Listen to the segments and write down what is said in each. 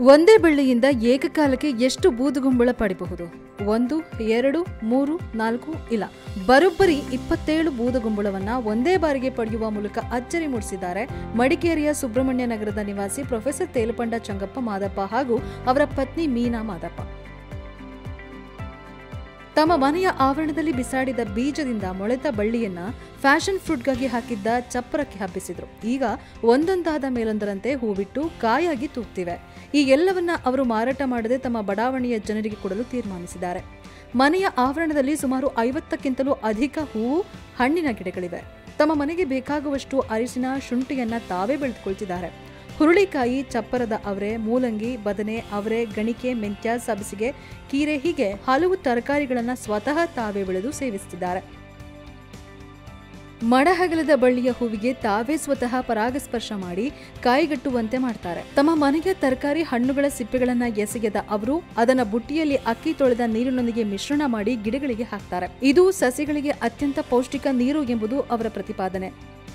ಒಂದೇ ಬಳ್ಳಿಯಿಂದ ಏಕಕಾಲಕ್ಕೆ ಎಷ್ಟು ಬೂದುಗುಂಬಳ ಪಡೆಯಬಹುದು? 1, 2, 3, 4 ಇಲ್ಲ, ಬರೋಬ್ಬರಿ 27 ಬೂದುಗುಂಬಳವನ್ನ ಒಂದೇ ಬಾರಿಗೆ ಪಡೆಯುವ ಮೂಲಕ ಅಚ್ಚರಿ ಮೂಡಿಸಿದ್ದಾರೆ ಮಡಿಕೇರಿಯ ಸುಬ್ರಹ್ಮಣ್ಯ ನಗರದ ನಿವಾಸಿ ಪ್ರೊಫೆಸರ್ ತೇಲುಪಂಡ ಚಂಗಪ್ಪ ಮಾದಪ್ಪ ಹಾಗೂ ಅವರ ಪತ್ನಿ ಮೀನಾ ಮಾದಪ್ಪ. ತಮ್ಮ ಮನೆಯ ಆವರಣದಲ್ಲಿ ಬಿಸಾಡಿದ ಬೀಜದಿಂದ ಮೊಳೆತ ಬಳ್ಳಿಯನ್ನ ಫ್ಯಾಷನ್ ಫ್ರೂಟ್ಗಾಗಿ ಹಾಕಿದ್ದ ಚಪ್ಪರಕ್ಕೆ ಹಬ್ಬಿಸಿದ್ರು. ಈಗ ಒಂದೊಂದಾದ ಮೇಲೊಂದರಂತೆ ಹೂವಿಟ್ಟು ಕಾಯಾಗಿ ತೂಗ್ತಿವೆ. ಈ ಎಲ್ಲವನ್ನ ಅವರು ಮಾರಾಟ ಮಾಡದೆ ತಮ್ಮ ಬಡಾವಣೆಯ ಜನರಿಗೆ ಕೊಡಲು ತೀರ್ಮಾನಿಸಿದ್ದಾರೆ. ಮನೆಯ ಆವರಣದಲ್ಲಿ ಸುಮಾರು 50ಕ್ಕಿಂತಲೂ ಅಧಿಕ ಹೂವು, ಹಣ್ಣಿನ ಗಿಡಗಳಿವೆ. ತಮ್ಮ ಮನೆಗೆ ಬೇಕಾಗುವಷ್ಟು ಅರಿಶಿನ, ಶುಂಠಿಯನ್ನ ತಾವೇ ಬೆಳೆದುಕೊಳ್ತಿದ್ದಾರೆ. ಹುರುಳಿಕಾಯಿ, ಚಪ್ಪರದ ಅವರೆ, ಮೂಲಂಗಿ, ಬದನೆ, ಅವರೆ, ಗಣಿಕೆ, ಮೆಂತ್ಯ, ಸಬಸಿಗೆ, ಕೀರೆ ಹೀಗೆ ಹಲವು ತರಕಾರಿಗಳನ್ನು ಸ್ವತಃ ತಾವೇ ಬೆಳೆದು ಸೇವಿಸುತ್ತಿದ್ದಾರೆ. ಮಡಹಗಲದ ಬಳ್ಳಿಯ ಹೂವಿಗೆ ತಾವೇ ಸ್ವತಃ ಪರಾಗಸ್ಪರ್ಶ ಮಾಡಿ ಕಾಯಿಗಟ್ಟುವಂತೆ ಮಾಡ್ತಾರೆ. ತಮ್ಮ ಮನೆಗೆ ತರಕಾರಿ, ಹಣ್ಣುಗಳ ಸಿಪ್ಪೆಗಳನ್ನ ಎಸೆಯದ ಅವರು ಅದನ್ನ ಬುಟ್ಟಿಯಲ್ಲಿ ಅಕ್ಕಿ ತೊಳೆದ ನೀರಿನೊಂದಿಗೆ ಮಿಶ್ರಣ ಮಾಡಿ ಗಿಡಗಳಿಗೆ ಹಾಕ್ತಾರೆ. ಇದು ಸಸ್ಯಗಳಿಗೆ ಅತ್ಯಂತ ಪೌಷ್ಟಿಕ ನೀರು ಎಂಬುದು ಅವರ ಪ್ರತಿಪಾದನೆ.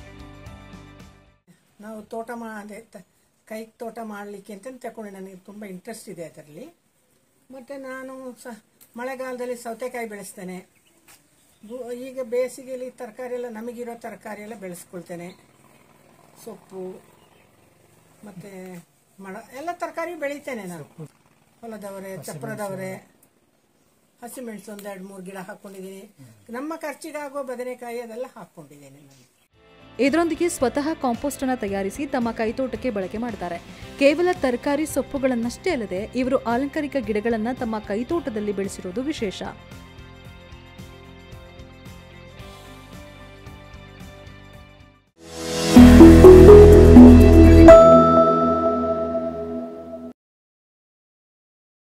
ನಾವು ತೋಟ ಕೈ ತೋಟ ಮಾಡಲಿಕ್ಕೆ ಅಂತ ತಗೊಂಡು ನನಗೆ ತುಂಬ ಇಂಟ್ರೆಸ್ಟ್ ಇದೆ ಅದರಲ್ಲಿ. ಮತ್ತು ನಾನು ಮಳೆಗಾಲದಲ್ಲಿ ಸೌತೆಕಾಯಿ ಬೆಳೆಸ್ತೇನೆ. ಈಗ ಬೇಸಿಗೆಯಲ್ಲಿ ತರಕಾರಿ ಎಲ್ಲ ನಮಗಿರೋ ತರಕಾರಿ ಎಲ್ಲ ಬೆಳೆಸ್ಕೊಳ್ತೇನೆ. ಸೊಪ್ಪು ಮತ್ತು ಎಲ್ಲ ತರಕಾರಿ ಬೆಳಿತೇನೆ ನಾನು. ಹೊಲದವರೆ, ಚಪ್ಪರದವರೆ, ಹಸಿಮೆಣಸು ಒಂದು 2-3 ಗಿಡ ಹಾಕ್ಕೊಂಡಿದ್ದೀನಿ. ನಮ್ಮ ಖರ್ಚಿಗಾಗೋ ಬದನೆಕಾಯಿ ಅದೆಲ್ಲ ಹಾಕ್ಕೊಂಡಿದ್ದೇನೆ ನಾನು. ಇದರೊಂದಿಗೆ ಸ್ವತಃ ಕಾಂಪೋಸ್ಟ್ ಅನ್ನು ತಯಾರಿಸಿ ತಮ್ಮ ಕೈತೋಟಕ್ಕೆ ಬಳಕೆ ಮಾಡ್ತಾರೆ. ಕೇವಲ ತರಕಾರಿ, ಸೊಪ್ಪುಗಳನ್ನಷ್ಟೇ ಅಲ್ಲದೆ ಇವರು ಆಲಂಕಾರಿಕ ಗಿಡಗಳನ್ನ ತಮ್ಮ ಕೈತೋಟದಲ್ಲಿ ಬೆಳೆಸಿರೋದು ವಿಶೇಷ.